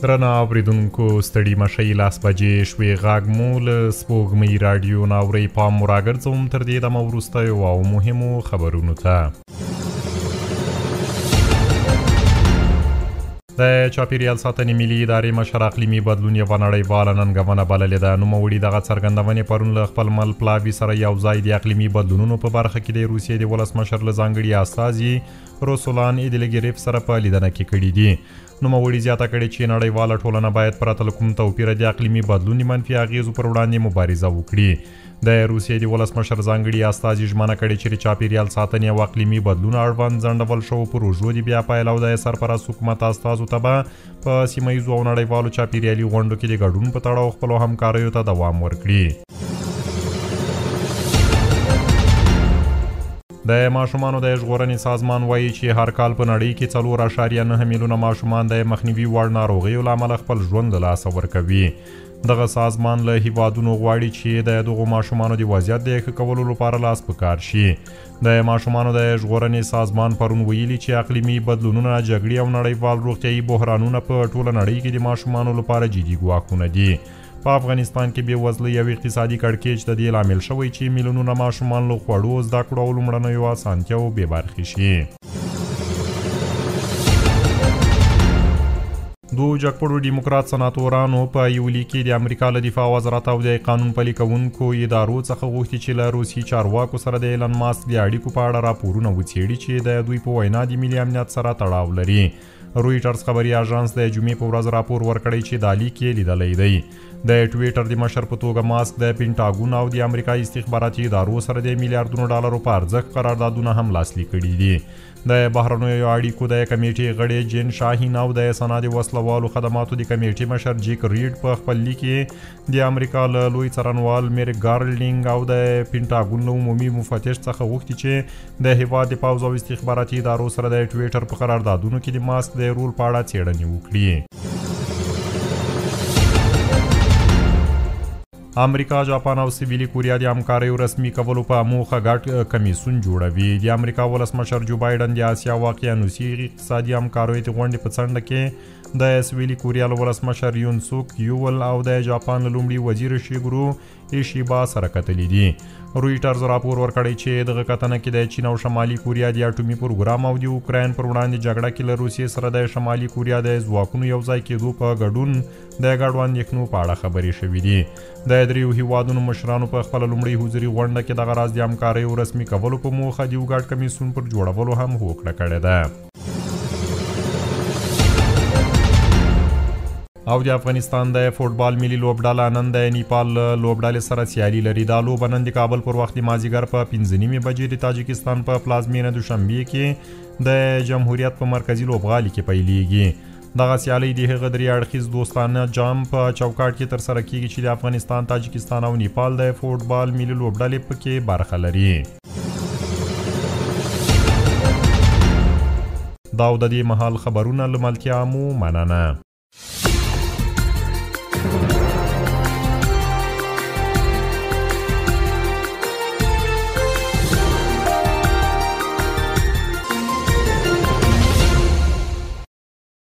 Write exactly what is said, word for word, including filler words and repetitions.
درنه اوریدونکو ستړي مشئ لاس بجې شوې غږ مو له سپوږمۍ راډیو نه اورئ پام مو راګرځوم تر دې دمه وروستیو او مهمو خبرونو ته. د چاپیریال ساتنې ملي ادارې مشر اقلیمي بدلون یوه نړیواله ننګونه بللې ده. نوموړي دغه څرګندونې پرون له خپل مل پلاوي سره یو ځای د اقلیمي بدلونونو په برخه کې د روسیې د ولسمشر له ځانګړي استازي روسولان ایدلګریف سره په لیدنه کې کړي دي. نوموړي زیاته کړې چې نړیواله ټولنه باید پرته له کوم توپیره د اقلیمي بدلون د منفي اغیزو پر وړاندې مبارزه وکړي. د روسیې د ولسمشر ځانګړي استازي ژمنه کړې چې د چاپیریال ساتنې او اقلیمي بدلون اړوند ځنډول شوو پروژو د بیا پیل او د سرپرست حکومت استازو ته به په سیمه ییزو او نړیوالو چاپیریالي غونډو کې د ګډون په تړاو خپلو همکاریو ته دوام ورکړي. د ماشومانو د ژغورنې سازمان وایي چې هر کال په نړۍ کې څلور اعشاریه نهه میلیونه ماشومان د مخنیوي وړ ناروغیو له امله خپل ژوند له لاسه ورکوي. دغه سازمان له هیوادونو غواړي چې د دغو ماشومانو د وضعیت د ښه کولو لپاره لاس په کار شي. د ماشومانو د ژغورنې سازمان پرون ویلي چې اقلیمي بدلونونه، جګړې او نړیوال روغتیایي بحرانونه په ټوله نړۍ کې د ماشومانو لپاره جدي ګواښونه دي. په افغانستان کې بې وزلۍ او اقتصادي کړکېچ د دې لامل شوی چې میلیونونه ماشومان له خوړو، زده کړو او لومړنیو اسانتیاوو بې برخې شي. دو جګپړو ډیموکرات سناتورانو په یولي کې د امریکا له دفاع وزارت او د قانون پلي کوونکو ادارو څخه غوښتي چې له روسي چارواکو سره د ایلن ماسک د اړیکو په اړه راپورونه وڅېړي چې د دوی په وینا د ملي امنیت سره تړاو لري. رویټرز خبري اژانس د جمعې په ورځ راپور ورکړی چې دا لیک یې لیدلی دی. د ټویټر د مشر په توګه ماسک د پینټاګون او د امریکایي استخباراتي ادارو سره د میلیارډونو ډالرو په ارزښت قراردادونه هم لاسلیک کړي دي. د بهرنیو اړیکو د کمیټې غړی جین شاهین او د صنعت وسلوالو خدماتو د کمیټې مشر جیک ریډ په خپل لیک کې د امریکا له لوی څارنوال میریک ګارلډینګ او د پینټاګون له عمومي مفتش څخه غوښتي چې د هیواد د پوځ او استخباراتي ادارو سره د ټویټر په قراردادونو کې د ماسک د رول په اړه څېړنې وکړي. امریکا، جاپان او سویلي کوریا د همکاریو رسمي کولو په موخه ګډ کمیسیون جوړوي. د امریکا ولسمشر جو بایډن د اسیا واقعیانوسي اقتصادي همکاریو د غونډې په څنډه کې د سویلي کوریا له ولسمشر یون سوک یول او د جاپان له لومړي وزیر شیګرو ایشیبا سره کتلي دي. رویټرز راپور ورکړی چې دغه کتنه کې د چین او شمالي کوریا د اټومي پروګرام او د اوکراین پر وړاندې جګړه کې له روسیې سره د شمالي کوریا د ځواکونو یو ځای کېدو په ګډون د ګډو اندېښنو په اړه خبرې شوي دي. د دریو هیوادونو مشرانو په خپله لومړۍ حضوري غونډه کې دغه راز د همکاریو رسمي کولو په موخه د یو ګډ کمیسیون پر جوړولو هم هوکړه کړې ده. او د افغانستان د فوټبال ملي لوبډله نن د نیپال لوبډلې سره سیالي لري. دا لوبه نن د کابل پر وخت مازدیګر په پنځه نیمې بجې د تاجکستان په پلازمینه دوشنبې کې د جمهوریت په مرکزي لوبغالي کې پیلیږي. دغه سیالي د هغه درې اړخیز دوستانه جام په چوکاټ کې ترسره کیږي چې د افغانستان، تاجکستان او نیپال د فوټبال ملي لوبډلې پکې برخه لري. دا د دې مهال خبرونه له ملتیا مو مننه.